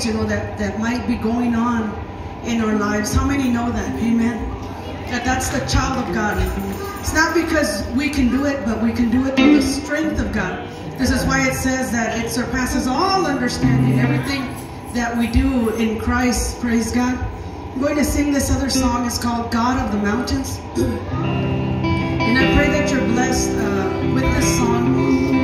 things, that might be going on in our lives. How many know that? Amen. That's the child of God. It's not because we can do it, but we can do it through the strength of God. This is why it says that it surpasses all understanding, everything that we do in Christ. Praise God. I'm going to sing this other song. It's called God of the Mountains. And I pray that you're blessed with this song.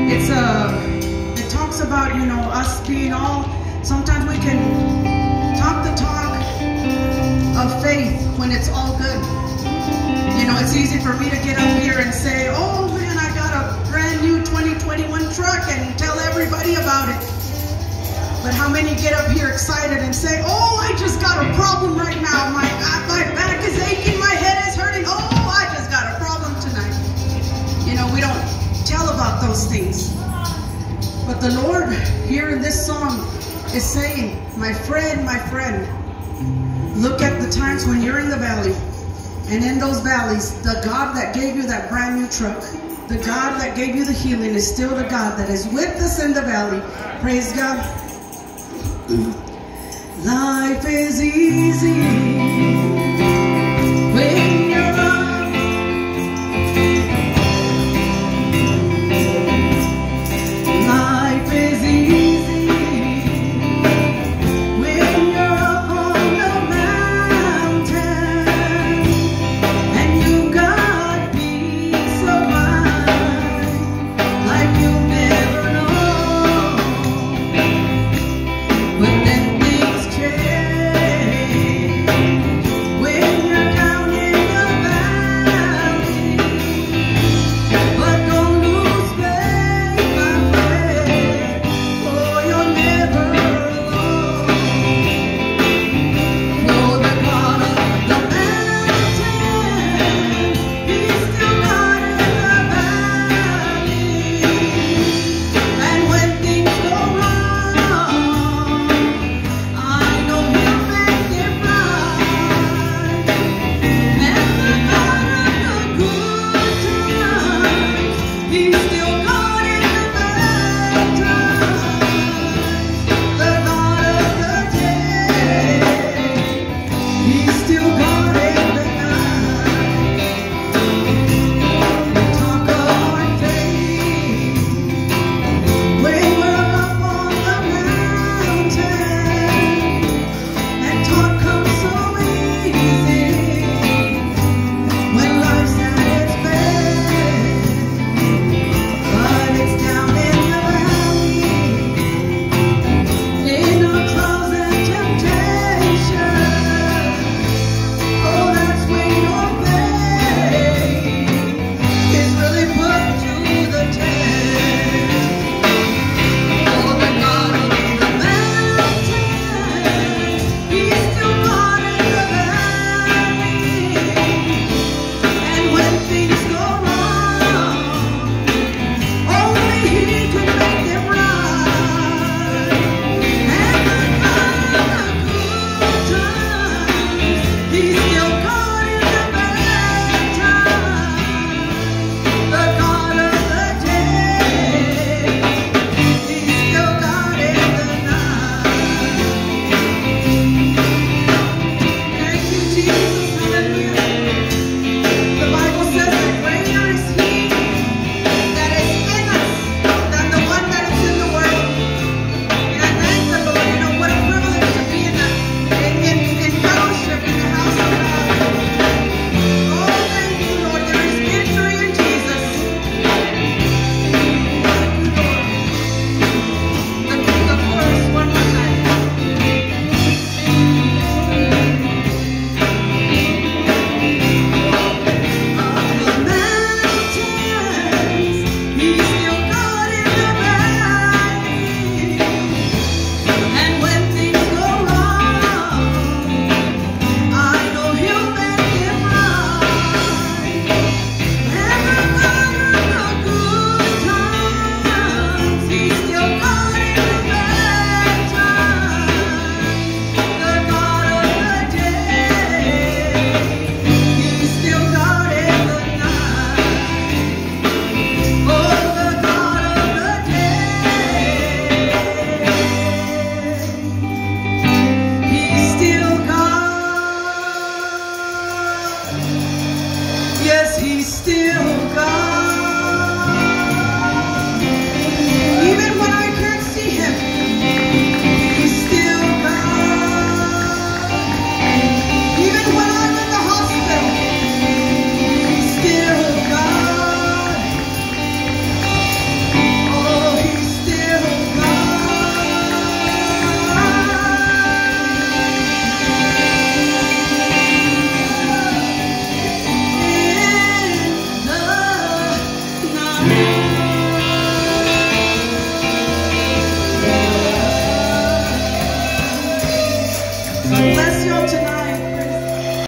It talks about, us being all, sometimes we can talk the talk of faith when it's all good. It's easy for me to get up here and say, oh man, I got a brand new 2021 truck and tell everybody about it. But how many get up here excited and say, oh, I just got a problem right now. My back is aching, my head is hurting. Oh, I just got a problem tonight. We don't tell about those things. But the Lord here in this song is saying, my friend, look at the times when you're in the valley. And in those valleys, the God that gave you that brand new truck, the God that gave you the healing is still the God that is with us in the valley. Praise God. Life is easy when you're up. Life is easy when you're up on the mountain and you got peace of mind like you never know. But then things change. Yes, He still